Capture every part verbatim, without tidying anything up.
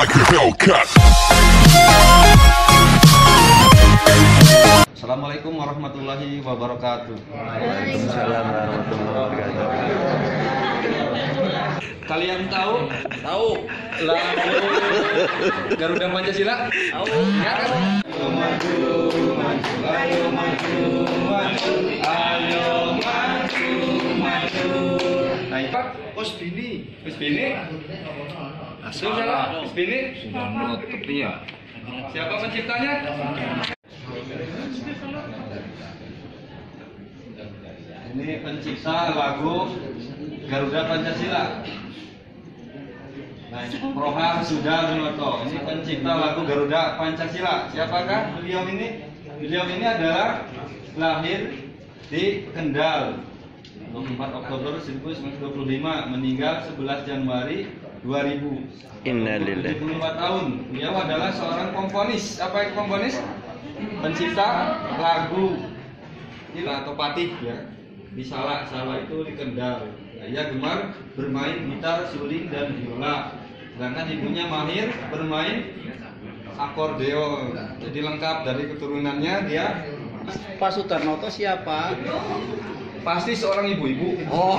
like a Hellcat. Assalamualaikum warahmatullahi wabarakatuh. Waalaikumsalam warahmatullahi wabarakatuh. Kalian tahu? Tahu. Lagu Garuda Pancasila? Tahu. Ya kan? Maju, maju, ayo maju, maju, ayo maju, maju. Nah, itu Usbini. Usbini? Asal salah. Usbini? Sudah tepi ya. Siapa penciptanya? Ini pencipta lagu Garuda Pancasila. Nah, Proham Sudarnoto. Ini pencipta lagu Garuda Pancasila. Siapakah beliau ini? Beliau ini adalah lahir di Kendal dua puluh empat Oktober seribu sembilan ratus dua puluh lima, meninggal sebelas Januari dua ribu. Innalillahi. tujuh puluh empat tahun. Beliau adalah seorang komponis. Apa itu komponis? Pencipta lagu atau patih ya. Di Salak, Salak itu di Kendal. Nah, ia gemar bermain gitar, suling dan biola. Sedangkan ibunya mahir bermain akordeon. Jadi lengkap dari keturunannya dia. Pak Sudarnoto siapa? Pasti seorang ibu-ibu. Oh.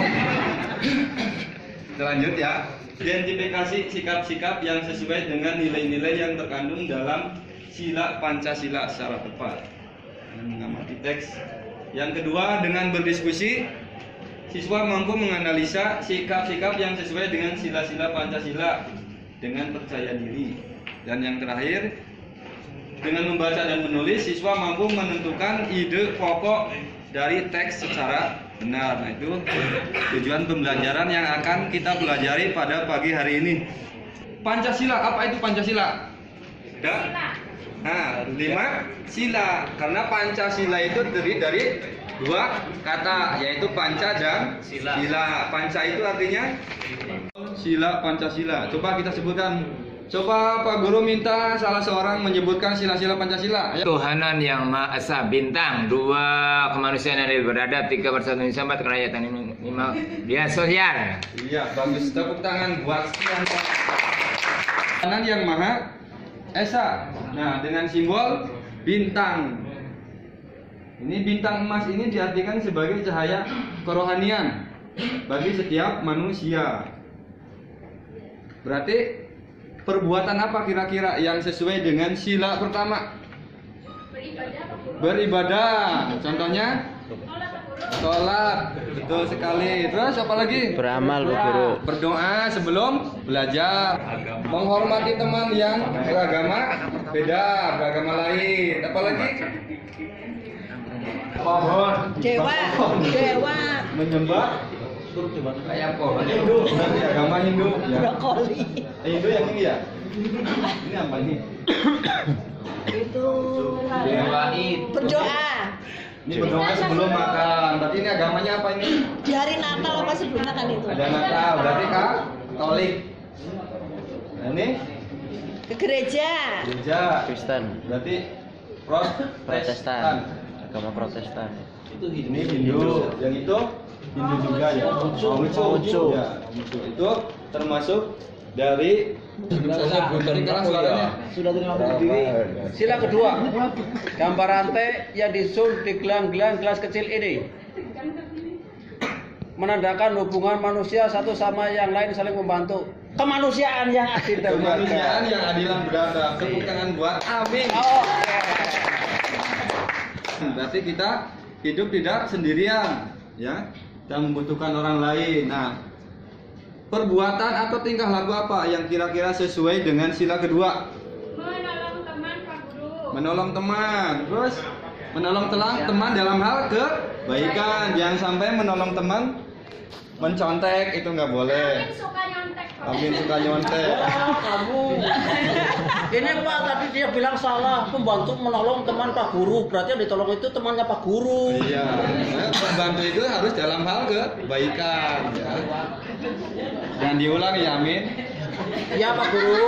Lanjut ya. Identifikasi sikap-sikap yang sesuai dengan nilai-nilai yang terkandung dalam sila Pancasila secara tepat. Mengamati teks. Yang kedua, dengan berdiskusi, siswa mampu menganalisa sikap-sikap yang sesuai dengan sila-sila Pancasila dengan percaya diri. Dan yang terakhir, dengan membaca dan menulis, siswa mampu menentukan ide pokok dari teks secara benar. Nah, itu tujuan pembelajaran yang akan kita pelajari pada pagi hari ini. Pancasila, apa itu Pancasila? Sudah? Nah, lima sila. Karena Pancasila itu terdiri dari dua kata, yaitu panca dan sila. Sila. Panca itu artinya sila Pancasila. Coba kita sebutkan. Coba Pak Guru minta salah seorang menyebutkan sila-sila Pancasila. Ayo. Tuhanan yang Maha Esa, bintang, dua kemanusiaan yang adil beradab, tiga persatuan Indonesia, empat kerakyatan, lima dia sosial. Iya, bagus. Tepuk tangan buat sekian. Tuhanan yang Maha Esa. Nah, dengan simbol bintang. Ini bintang emas ini diartikan sebagai cahaya kerohanian bagi setiap manusia. Berarti perbuatan apa kira-kira yang sesuai dengan sila pertama? Beribadah. Beribadah. Contohnya? Sholat. Betul sekali. Terus apa lagi? Beramal, Bu Guru. Berdoa sebelum belajar. Menghormati teman yang beragama beda, beragama lain. Apa lagi? Pohon. Dewa. Dewa. Menyembah kayak pohon Hindu. Agama Hindu. Ya. Brokoli. Hindu yang ini ya? Ini apa ini? Itu Dewa. berdoa. Ini berdoa sebelum makan. Berarti ini agamanya apa ini? Di hari Natal apa sebelum Natal itu? Ada Natal. Berarti Katolik. Nah, ini Ke gereja. gereja. Kristen, Berarti Protestan. Protestan, agama Protestan. Itu ini Hindu. Yang itu Hindu juga ya. Konghucu. Ya, Konghucu. Itu termasuk dari Sudah terima berdiri. Sila kedua, gambar rantai yang disusun di gelang-gelang gelas kecil ini menandakan hubungan manusia satu sama yang lain saling membantu. Kemanusiaan yang adil dan kemanusiaan yang adil dan beradab. Tepuk tangan buat amin. Oh, Berarti kita hidup tidak sendirian, ya. Kita membutuhkan orang lain. Nah, perbuatan atau tingkah laku apa yang kira-kira sesuai dengan sila kedua? Menolong teman, Pak Guru. Menolong teman. Terus menolong telang teman dalam hal kebaikan. Jangan sampai menolong teman mencontek, itu nggak boleh. Amin suka nyontek. Pak. Amin suka nyontek. kamu. Ini Pak tadi dia bilang salah, membantu menolong teman Pak Guru. Berarti yang ditolong itu temannya Pak Guru. Iya. Nah, membantu itu harus dalam hal kebaikan. Ya. Dan diulang ya, amin. Iya Pak Guru.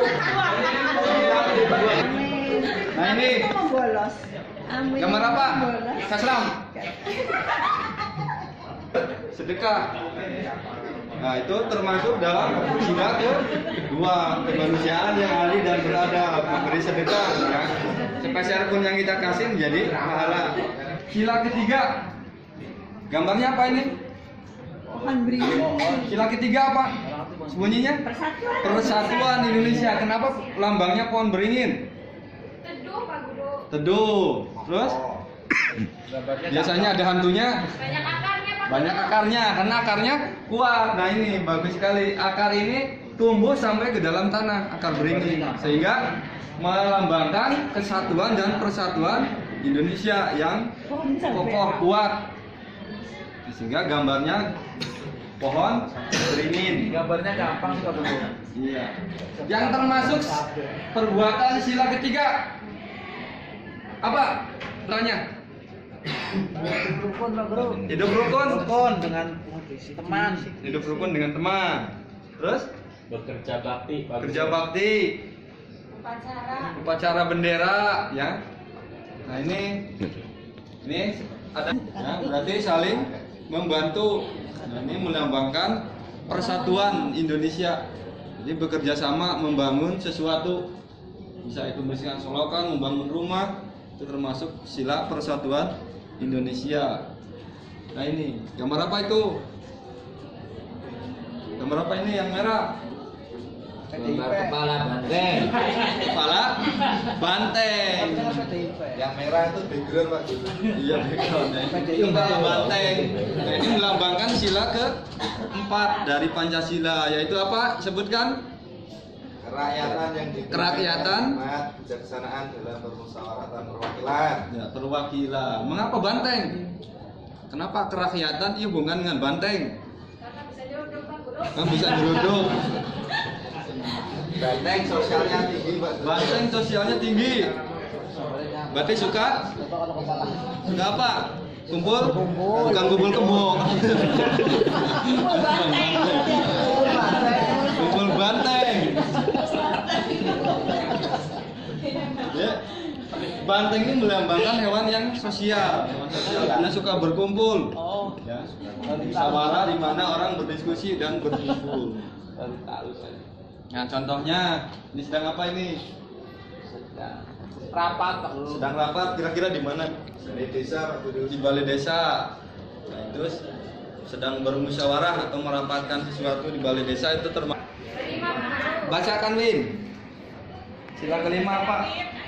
Nah ini Membolos. Amin. gambar apa? Kasram. Sedekah. Nah, itu termasuk dalam sila kedua, kemanusiaan yang adil dan beradab, memberi sedekah. Ya. Sepeser pun yang kita kasih menjadi pahala. Sila ketiga, gambarnya apa ini? Pohon beringin. Sila ketiga apa? Bunyinya? Persatuan. Persatuan Indonesia. Kenapa lambangnya pohon beringin? Teduh Pak Guru. Teduh. Terus? Biasanya ada hantunya. Banyak akarnya Pak Banyak Guru. akarnya, karena akarnya kuat. Nah ini bagus sekali. Akar ini tumbuh sampai ke dalam tanah, akar beringin, sehingga melambangkan kesatuan dan persatuan Indonesia yang kokoh kuat. Sehingga gambarnya pohon beringin. Gambarnya gampang sih Pak. Iya. Yang termasuk perbuatan sila ketiga apa? Tanya. Rukun Pak Guru. Hidup rukun. Rukun dengan teman. Hidup rukun dengan teman. Terus Bekerja bakti. kerja bakti, Upacara. upacara bendera, ya. Nah ini, ini ada, ya, berarti saling membantu. Nah, ini melambangkan persatuan Indonesia. Jadi bekerja sama membangun sesuatu, bisa itu membersihkan solokan, membangun rumah, itu termasuk sila persatuan Indonesia. Nah ini gambar apa itu? Gambar apa ini yang merah? Gambar kepala banteng. Kepala banteng. Yang merah itu background Pak Guru. Iya background ya. Kepala banteng. Nah, ini melambangkan sila keempat dari Pancasila, yaitu apa? Sebutkan. Kerakyatan yang di Kerakyatan. bijaksanaan dalam permusyawaratan perwakilan. Ya, perwakilan. Mengapa banteng? Kenapa kerakyatan iya hubungan dengan banteng? Karena bisa jodoh Pak Guru. Kan bisa geruduk. Banteng sosialnya tinggi Pak Guru. Banteng sosialnya tinggi. Berarti suka? Suka apa? Kumpul? Bukan kumpul kebo. Kumpul banteng. Ya. Banteng ini melambangkan hewan yang sosial, hewan sosial karena suka berkumpul. Ya. Musyawarah di mana orang berdiskusi dan berkumpul. Nah, contohnya ini sedang apa ini? Rapat Pak Guru. Sedang rapat kira-kira di mana? Dari desa Pak Guru. Di balai desa. Nah, itu sedang bermusyawarah atau merapatkan sesuatu di balai desa itu termasuk. Kelima Pak Guru. Bacakan Win. Sila kelima apa?